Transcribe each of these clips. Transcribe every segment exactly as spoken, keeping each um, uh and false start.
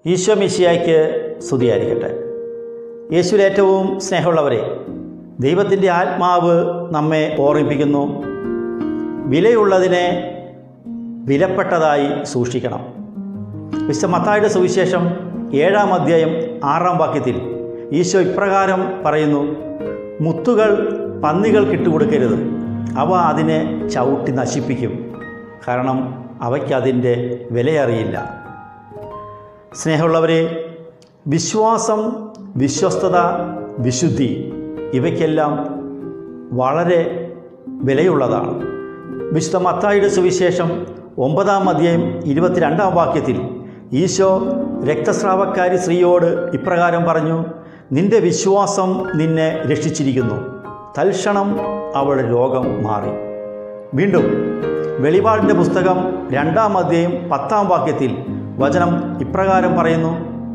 ഈശോ മിശിഹായ്ക്ക് സ്തുതിയായിരിക്കട്ടെ. യേശുവിൽ ഏറ്റവും സ്നേഹമുള്ളവരെ, ദൈവത്തിൻ്റെ ആത്മാവ് നമ്മെ ഓർമ്മിപ്പിക്കുന്നു, വിലയുള്ളതിനെ വിലപ്പെട്ടതായി സൂക്ഷിക്കണം. വിശുദ്ധ മത്തായിയുടെ സുവിശേഷം ഏഴാം അധ്യായം ആറാം വാക്യത്തിൽ ഈശോ ഇപ്രകാരം പറയുന്നു: മുത്തുകൾ പന്നികൾക്ക് ഇട്ടുകൊടുക്കരുത്, അവ അതിനെ ചവിട്ടി നശിപ്പിക്കും, കാരണം അവയ്ക്കതിൻ്റെ വിലയറിയില്ല. സ്നേഹമുള്ളവരെ, വിശ്വാസം, വിശ്വസ്തത, വിശുദ്ധി ഇവയ്ക്കെല്ലാം വളരെ വിലയുള്ളതാണ്. വിശുദ്ധ മത്തായിയുടെ സുവിശേഷം ഒമ്പതാം അധ്യായം ഇരുപത്തിരണ്ടാം വാക്യത്തിൽ ഈശോ രക്തസ്രാവക്കാരി സ്ത്രീയോട് ഇപ്രകാരം പറഞ്ഞു: നിന്റെ വിശ്വാസം നിന്നെ രക്ഷിച്ചിരിക്കുന്നു. തൽക്ഷണം അവളുടെ രോഗം മാറി. വീണ്ടും വെളിപാടിൻ്റെ പുസ്തകം രണ്ടാം അധ്യായം പത്താം വാക്യത്തിൽ വചനം ഇപ്രകാരം പറയുന്നു: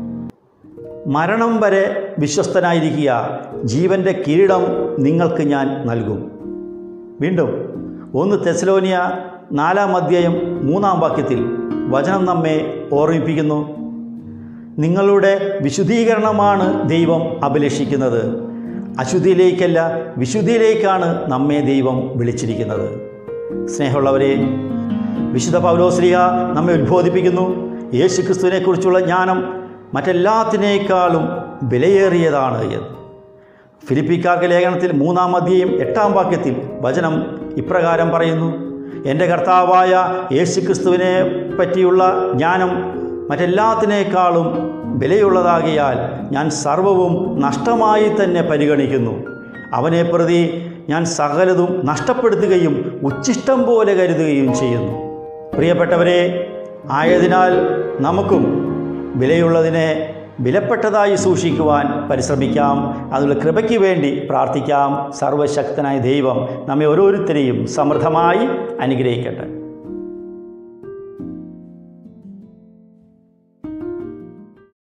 മരണം വരെ വിശ്വസ്തനായിരിക്കുക, ജീവൻ്റെ കിരീടം നിങ്ങൾക്ക് ഞാൻ നൽകും. വീണ്ടും ഒന്ന് തെസ്സലോനിയ നാലാം അധ്യായം മൂന്നാം വാക്യത്തിൽ വചനം നമ്മെ ഓർമ്മിപ്പിക്കുന്നു: നിങ്ങളുടെ വിശുദ്ധീകരണമാണ് ദൈവം അഭിലഷിക്കുന്നത്, അശുദ്ധിയിലേക്കല്ല വിശുദ്ധിയിലേക്കാണ് നമ്മെ ദൈവം വിളിച്ചിരിക്കുന്നത്. സ്നേഹമുള്ളവരെ, വിശുദ്ധ പൗലോസ്ലീഹ നമ്മെ ഉദ്ബോധിപ്പിക്കുന്നു, യേശുക്രിസ്തുവിനെക്കുറിച്ചുള്ള ജ്ഞാനം മറ്റെല്ലാത്തിനേക്കാളും വിലയേറിയതാണ് എന്ന്. ഫിലിപ്പിക്കാർക്ക് ലേഖനത്തിൽ മൂന്നാം അധ്യായം എട്ടാം വാക്യത്തിൽ വചനം ഇപ്രകാരം പറയുന്നു: എൻ്റെ കർത്താവായ യേശുക്രിസ്തുവിനെ പറ്റിയുള്ള ജ്ഞാനം മറ്റെല്ലാത്തിനേക്കാളും വിലയുള്ളതാകിയാൽ ഞാൻ സർവവും നഷ്ടമായി തന്നെ പരിഗണിക്കുന്നു. അവനെ പ്രതി ഞാൻ സകലതും നഷ്ടപ്പെടുത്തുകയും ഉച്ഛിഷ്ടം പോലെ കരുതുകയും ചെയ്യുന്നു. പ്രിയപ്പെട്ടവരെ, ആയതിനാൽ നമുക്കും വിലയുള്ളതിനെ വിലപ്പെട്ടതായി സൂക്ഷിക്കുവാൻ പരിശ്രമിക്കാം. അതിനുള്ള കൃപയ്ക്ക് വേണ്ടി പ്രാർത്ഥിക്കാം. സർവശക്തനായ ദൈവം നമ്മെ ഓരോരുത്തരെയും സമൃദ്ധമായി അനുഗ്രഹിക്കട്ടെ.